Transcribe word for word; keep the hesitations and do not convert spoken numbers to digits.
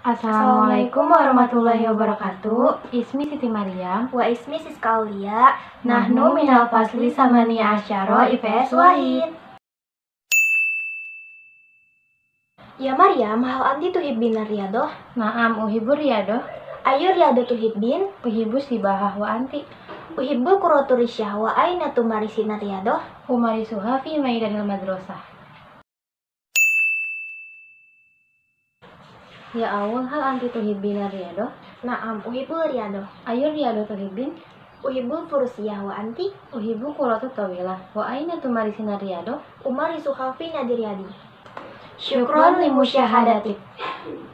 Assalamualaikum warahmatullahi wabarakatuh. Ismi Siti Maryam. Wa ismi Siska Aulia. Nahnu minal fasli samania asyara I P S Wahid. Ya Maryam, hal anti tuhibbina riyadoh? Naam uhibbu riyadoh. Ayu riyado tuhibbin? Uhibbu sibahah wa anti. Uhibbu kuroturi syahwa aina tumarisina riyadoh? Umarisuha fi maidanil madrasah. Ya awal hal anti tuhibbina riyadoh? Naam, uhibbu riyadoh. Ayu riyado tuhibbin? Uhibbu furusiyah wa anti? Uhibbu kuratu tawilah. Wa aina tumarisina riyadoh? Umarisuha fi nadiriyadi. Syukron limusyahadatik.